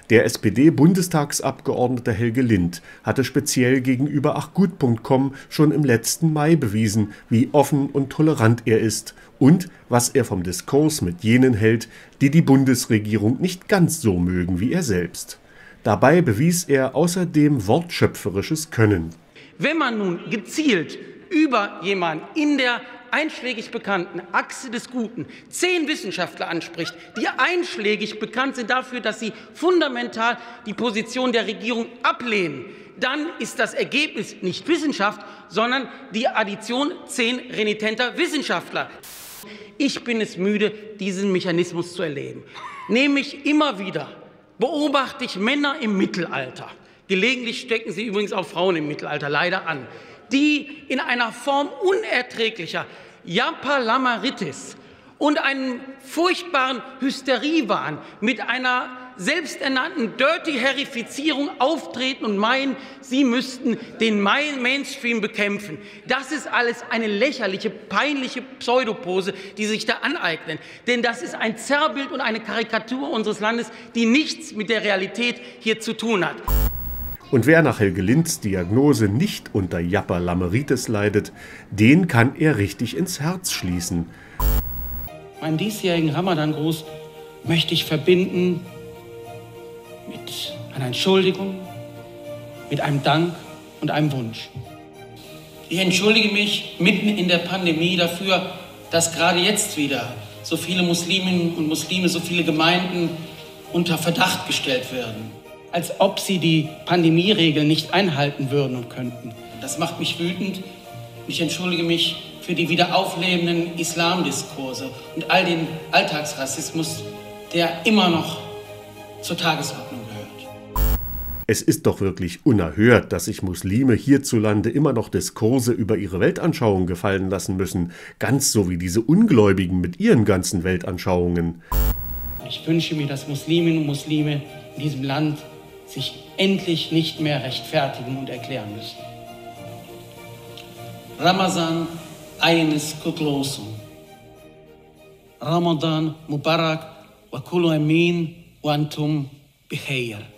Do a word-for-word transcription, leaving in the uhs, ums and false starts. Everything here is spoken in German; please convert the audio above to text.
Der S P D-Bundestagsabgeordnete Helge Lind hatte speziell gegenüber achgut punkt com schon im letzten Mai bewiesen, wie offen und tolerant er ist und was er vom Diskurs mit jenen hält, die die Bundesregierung nicht ganz so mögen wie er selbst. Dabei bewies er außerdem wortschöpferisches Können. Wenn man nun gezielt über jemanden in der einschlägig bekannten Achse des Guten zehn Wissenschaftler anspricht, die einschlägig bekannt sind dafür, dass sie fundamental die Position der Regierung ablehnen, dann ist das Ergebnis nicht Wissenschaft, sondern die Addition zehn renitenter Wissenschaftler. Ich bin es müde, diesen Mechanismus zu erleben. Nämlich immer wieder beobachte ich Männer im Mittelalter, gelegentlich stecken sie übrigens auch Frauen im Mittelalter leider an, die in einer Form unerträglicher Jappalameritis und einem furchtbaren Hysteriewahn mit einer selbsternannten Dirty-Harryfizierung auftreten und meinen, sie müssten den Mainstream bekämpfen. Das ist alles eine lächerliche, peinliche Pseudopose, die sich da aneignen. Denn das ist ein Zerrbild und eine Karikatur unseres Landes, die nichts mit der Realität hier zu tun hat. Und wer nach Helge Linds Diagnose nicht unter Jappalameritis leidet, den kann er richtig ins Herz schließen. Meinen diesjährigen Ramadan-Gruß möchte ich verbinden mit einer Entschuldigung, mit einem Dank und einem Wunsch. Ich entschuldige mich mitten in der Pandemie dafür, dass gerade jetzt wieder so viele Musliminnen und Muslime, so viele Gemeinden unter Verdacht gestellt werden, als ob sie die Pandemieregeln nicht einhalten würden und könnten. Das macht mich wütend. Ich entschuldige mich für die wieder auflebenden Islamdiskurse und all den Alltagsrassismus, der immer noch zur Tagesordnung gehört. Es ist doch wirklich unerhört, dass sich Muslime hierzulande immer noch Diskurse über ihre Weltanschauung gefallen lassen müssen, ganz so wie diese Ungläubigen mit ihren ganzen Weltanschauungen. Ich wünsche mir, dass Musliminnen und Muslime in diesem Land sich endlich nicht mehr rechtfertigen und erklären müssen. Ramazan ayınız kutlu olsun. Ramadan Mubarak wa kullu amin wa antum bikhair.